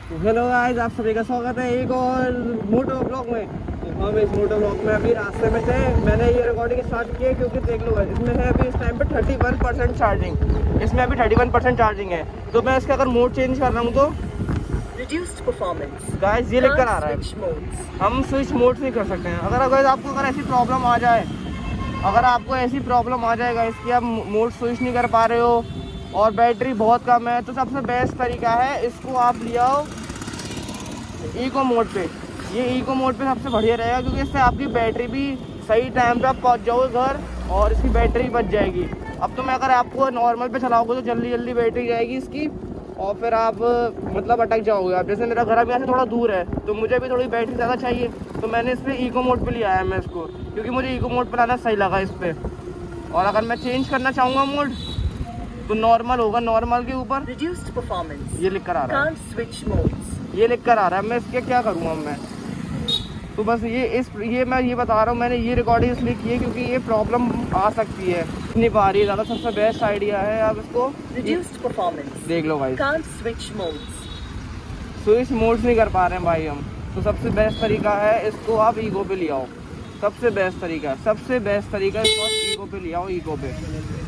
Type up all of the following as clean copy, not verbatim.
Hello guys, आप सभी का स्वागत है एक और मोटो ब्लॉग में। तो हम इस मोटो ब्लॉग में अभी रास्ते में थे। मैंने ये रिकॉर्डिंग स्टार्ट की है क्योंकि देख लो इसमें है अभी इस टाइम पे 31% चार्जिंग। इसमें अभी 31% चार्जिंग है। तो मैं इसका अगर मोड चेंज कर रहा हूँ तो Reduced performance. गाइस ये लिख कर आ रहा है हम स्विच मोड नहीं कर सकते हैं। अगर आपको ऐसी प्रॉब्लम आ जाए, अगर आपको ऐसी प्रॉब्लम आ जाएगा इसकी आप मोड स्विच नहीं कर पा रहे हो और बैटरी बहुत कम है, तो सबसे बेस्ट तरीका है इसको आप ले आओ इको मोड पे। ये इको मोड पे सबसे बढ़िया रहेगा क्योंकि इससे आपकी बैटरी भी सही टाइम पे आप पहुँच जाओगे घर और इसकी बैटरी बच जाएगी। अब तो मैं अगर आपको नॉर्मल पे चलाओगे तो जल्दी जल्दी बैटरी जाएगी इसकी और फिर आप मतलब अटक जाओगे। आप जैसे मेरा घर अभी यहाँ से थोड़ा दूर है तो मुझे भी थोड़ी बैटरी ज़्यादा चाहिए, तो मैंने इस पर इको मोड पे लिया है मैं इसको, क्योंकि मुझे इको मोड पर आना सही लगा इस पर। और अगर मैं चेंज करना चाहूँगा मोड तो नॉर्मल होगा, नॉर्मल के ऊपर Reduced performance. ये लिख कर आ रहा है, Can't switch modes. ये लिख कर आ रहा है। मैं इसके क्या करूँगा मैं, तो बस ये मैं ये बता रहा हूँ। मैंने ये रिकॉर्डिंग इसलिए की है क्योंकि ये प्रॉब्लम आ सकती है, नहीं पा रही है ज़्यादा। सबसे बेस्ट आइडिया है आप इसको Reduced performance. देख लो भाई, Can't switch modes. Switch modes नहीं कर पा रहे हैं भाई हम, तो सबसे बेस्ट तरीका है इसको आप ईगो पे ले आओ। सबसे बेस्ट तरीका है, सबसे बेस्ट तरीका है इसको ईगो पे ले आओ, ईगो पे।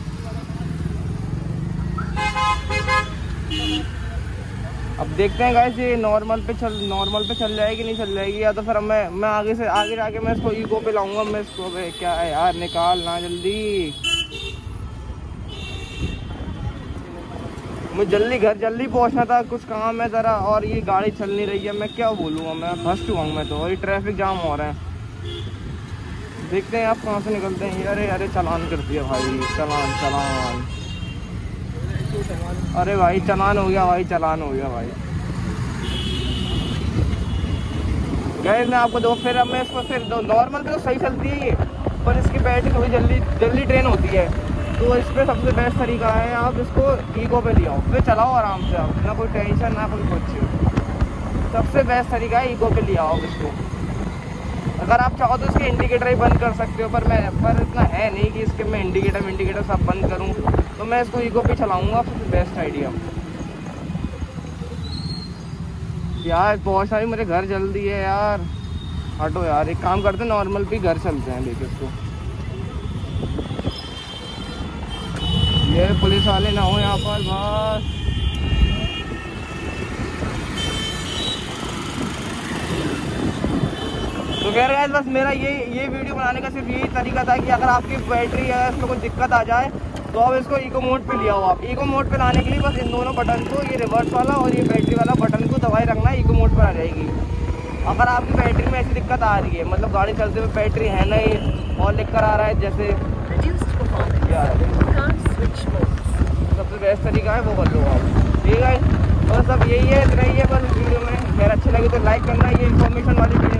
अब देखते हैं गाइस ये नॉर्मल पे चल जाएगी नहीं चल जाएगी, या तो फिर मैं आगे जाके मैं इसको ईगो पे लाऊंगा। मैं इसको क्या है यार, निकाल ना जल्दी, मुझे जल्दी पहुंचना था, कुछ काम है ज़रा, और ये गाड़ी चल नहीं रही है। मैं क्या बोलूँगा, मैं फंस चुका हूँ मैं तो, और ये ट्रैफिक जाम हो रहा है। देखते हैं आप कहाँ से निकलते हैं। अरे चालान कर दिया भाई, चालान। अरे भाई चालान हो गया भाई। गैस मैं आपको दो फिर अब मैं इसको फिर नॉर्मल पे तो सही चलती है ये, पर इसकी बैटरी थोड़ी जल्दी ड्रेन होती है। तो इस पर सबसे बेस्ट तरीका है आप इसको ईगो पे ले आओ, फिर चलाओ आराम से, आप ना कोई टेंशन ना कोई कुछ। सबसे बेस्ट तरीका है ईगो पे ले आओ इसको। अगर आप चाहो तो इसके इंडिकेटर ही बंद कर सकते हो, पर इतना है नहीं कि इसके मैं इंडिकेटर सब बंद करूं, तो मैं इसको ईगो पे चलाऊंगा। सबसे बेस्ट आइडिया यार, पहुंचना भी मेरे घर जल्दी है यार। हटो यार, एक काम करते हैं नॉर्मल पे घर चलते हैं लेके इसको। ये पुलिस वाले ना हो यहाँ पर बस। तो कह रहे हैं बस मेरा ये वीडियो बनाने का सिर्फ यही तरीका था कि अगर आपकी बैटरी है इसमें कोई दिक्कत आ जाए तो आप इसको इको मोड पे ले आओ। आप इको मोड पे लाने के लिए बस इन दोनों बटन को, ये रिवर्स वाला और ये बैटरी वाला बटन को दबाए रखना, इको मोड पर आ जाएगी। अगर आपकी बैटरी में ऐसी दिक्कत आ रही है, मतलब गाड़ी चलते हुए बैटरी है नहीं और लिख कर आ रहा है जैसे सबसे बेस्ट तरीका है वो कर लो आप। ठीक है, बस अब यही है, इतना ही है बस वीडियो में। अगर अच्छी लगी तो लाइक करना, ये इन्फॉर्मेशन वाली वीडियो